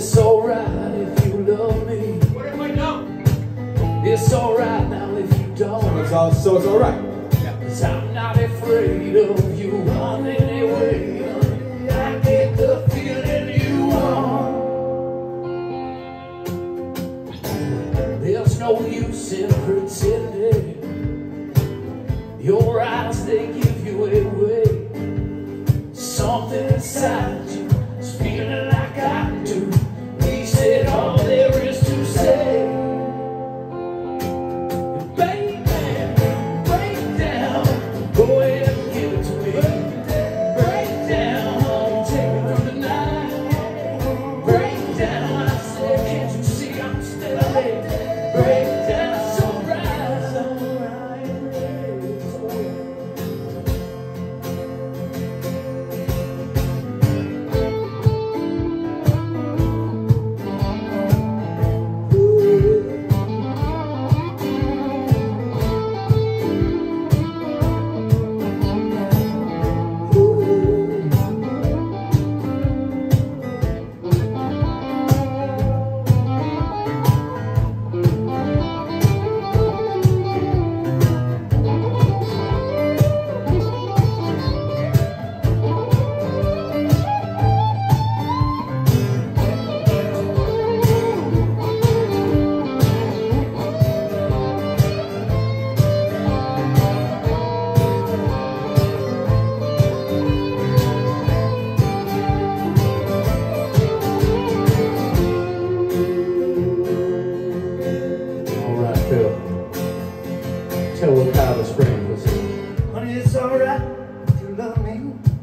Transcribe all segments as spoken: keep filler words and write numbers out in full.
It's alright if you love me. What if I don't? It's alright now if you don't. So it's all, so it's all right. Yeah. 'Cause I'm not afraid of you running away. I get the feeling you want. There's no use in pretending. Your eyes, they give you away. Something inside you is feeling like I do. We said all there is to say. And baby, break down. Go ahead and give it to me. Break down, take me through the night. Break down, I said, can't you see I'm still late? Break down, it's alright, it's alright, it's alright. Tell what kind of a spring was it? Honey, it's alright if you love me.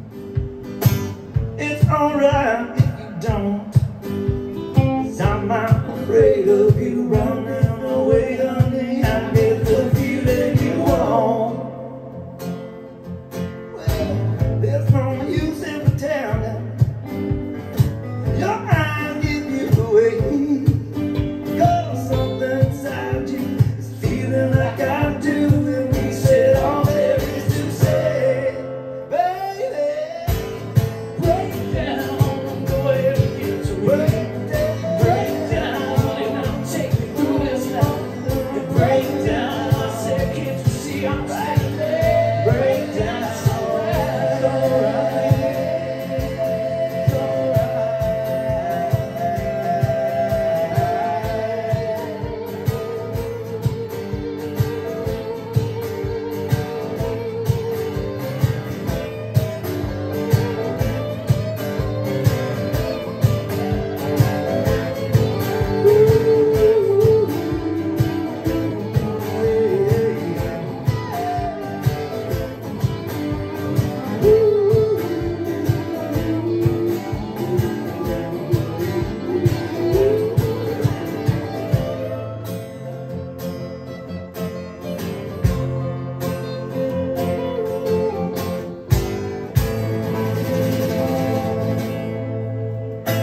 It's alright if you don't. 'Cause I'm not afraid of you running away, honey. I get the feeling you want. Well, there's no use in pretending. Your eyes give you away. 'Cause something inside you is feeling like I do.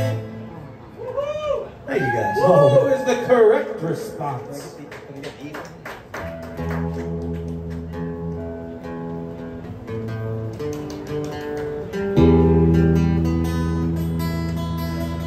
Hey, you guys. Oh, is the correct response.